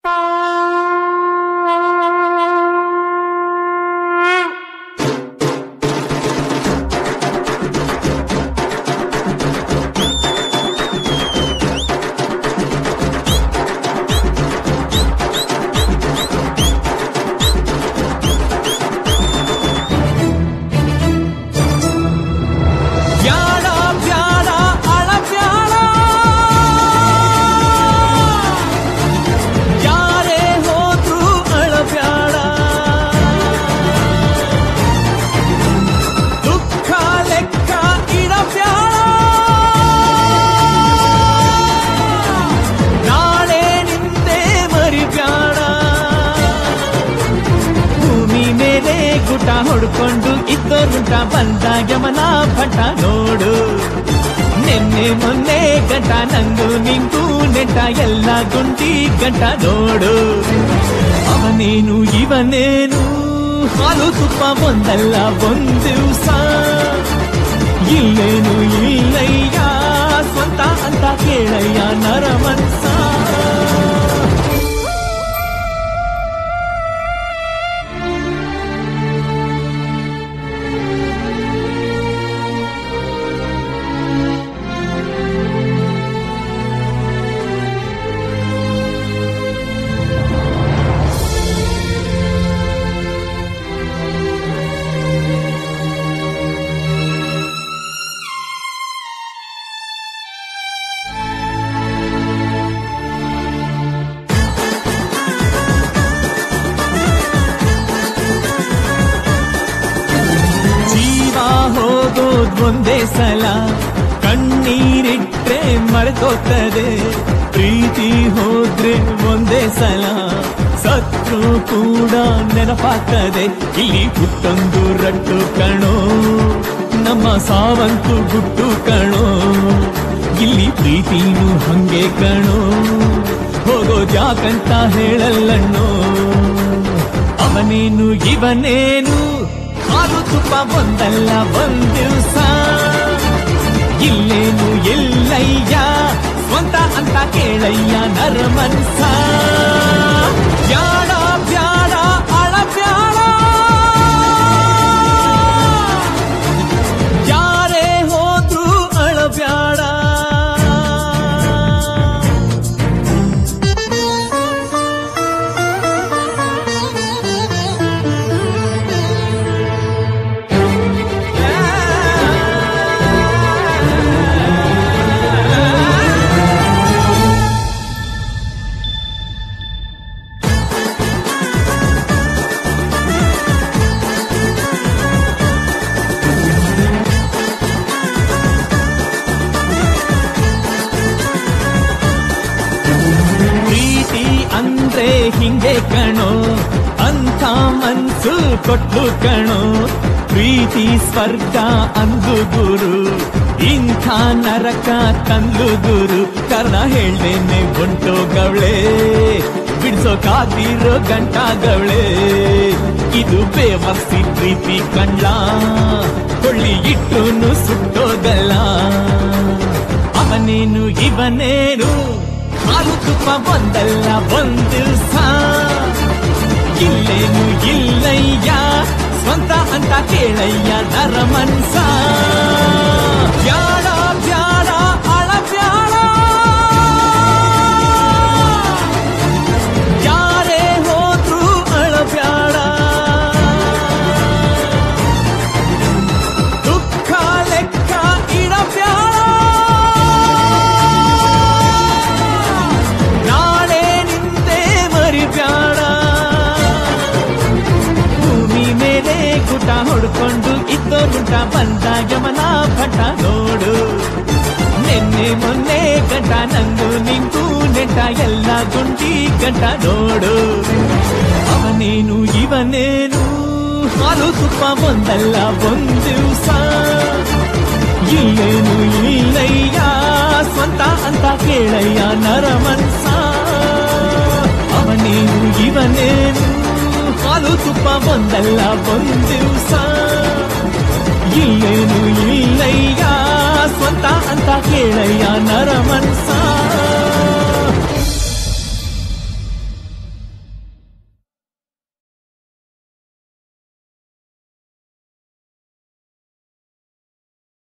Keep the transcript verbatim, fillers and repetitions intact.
ಹೊಡ್ಕೊಂಡು ಇದ್ದೋರುಂಟ ಬಂದ ಯಮನ ಭಟ ನೋಡು. ನಿನ್ನೆ ಮೊನ್ನೆ ಗಂಟ ನಂಗು ನಿಂಗೂ ನೆಂಟ ಎಲ್ಲ ಗುಂಡಿ ಗಂಟ ನೋಡು. ಅವನೇನು ಇವನೇನು ಹಾಲು ತುಪ್ಪ ಒಂದಲ್ಲ ಒಂದು ದಿವಸ. ಇಲ್ಲೇನು ಇಲ್ಲಯ್ಯ ಸ್ವಂತ ಅಂತ ಕೇಳಯ್ಯ ನರಮನ್ಸ. ಒಂದೇ ಸಲ ಕಣ್ಣೀರಿಟ್ರೆ ಮರೆತೋಗ್ತದೆ. ಪ್ರೀತಿ ಹೋದ್ರೆ ಒಂದೇ ಸಲ ಸತ್ರು ಕೂಡ ನೆನಪಾಗ್ತದೆ. ಇಲ್ಲಿ ಹುಟ್ಟೊಂದು ರಟ್ಟು ಕಣೋ, ನಮ್ಮ ಸಾವಂತು ಗುಟ್ಟು ಕಣೋ. ಇಲ್ಲಿ ಪ್ರೀತಿನೂ ಹಂಗೆ ಕಣೋ, ಹೋಗೋದ್ಯಾಕಂತ ಹೇಳಲ್ಲಣ್ಣೋ. ಅವನೇನು ಇವನೇನು ಹಾಲು ತುಪ್ಪ ಒಂದಲ್ಲ ಒಂದ್ ದಿವಸ. ಇಲ್ಲೇನು ಎಲ್ಲಯ್ಯ ಸ್ವಂತ ಅಂತ ಕೇಳಯ್ಯ ನರಮನ್ಸ. ಬ್ಯಾಡ ಬ್ಯಾಡ ಅಳ ಬ್ಯಾಡ, ಯಾರೇ ಹೋದ್ರು ಅಳ ಬ್ಯಾಡ. ಅಂದ್ರೆ ಹಿಂಗೆ ಕಣೋ, ಅಂಥ ಮನ್ಸು ಕೊಟ್ಲು ಕಣೋ. ಪ್ರೀತಿ ಸ್ವರ್ಗ ಅಂದು ಗುರು, ಇಂಥ ನರಕ ತಂದು ಗುರು. ಕಾರಣ ಹೇಳ್ದೇನೆ ಹೊಂಟೋಗವಳೆ, ಬಿಡ್ಸೋಕಾದಿರೋ ಗಂಟಾಗವಳೆ. ಇದು ಬೇವರ್ಸಿ ಪ್ರೀತಿ ಕಣ್ಣ, ಕೊಳ್ಳಿ ಇಟ್ಟೂನು ಸುಟ್ಟೋಗಲ್ಲ. ಅವನೇನು ಇವನೇನು ಹಾಲು ತುಪ್ಪ ಒಂದಲ್ಲ ಒಂದ್ ದಿವಸ. ಇಲ್ಲೇನು ಇಲ್ಲಯ್ಯ ಸ್ವಂತ ಅಂತ ಕೇಳಯ್ಯ ನರಮನ್ಸ. ಬ್ಯಾಡ ಬ್ಯಾಡ ಅಳ ಬ್ಯಾಡ, ಯಾರೇ ಹೋದ್ರು ಅಳ ಬ್ಯಾಡ. ದುಃಖ ಲೆಕ್ಕ ಇಡಬ್ಯಾಡ, ಗುಟ ಹೊಡ್ಕೊಂಡು ಇದ್ದೋರುಂಟ ಬಂದ ಯಮನ ಭಟ ನೋಡು. ನಿನ್ನೆ ಮೊನ್ನೆ ಗಂಟ ನಂಗು ನಿಂಗೂ ನೆಂಟ ಎಲ್ಲ ಗುಂಡಿ ಗಂಟ ನೋಡು. ಅವನೇನು ಇವನೇನು ಹಾಲು ತುಪ್ಪ ಒಂದಲ್ಲ ಒಂದ್ ದಿವಸ. ಇಲ್ಲೇನು ಇಲ್ಲಯ್ಯ ಸ್ವಂತ ಅಂತ ಕೇಳಯ್ಯ ನರಮನ್ಸ. ಅವನೇನು ಇವನೇನು ಹಾಲು ತುಪ್ಪ ಒಂದಲ್ಲ ಒಂದ್ ದಿವಸ. ಇಲ್ಲೇನು ಇಲ್ಲಯ್ಯ ಸ್ವಂತ ಅಂತ ಕೇಳಯ್ಯ ನರಮನ್ಸ.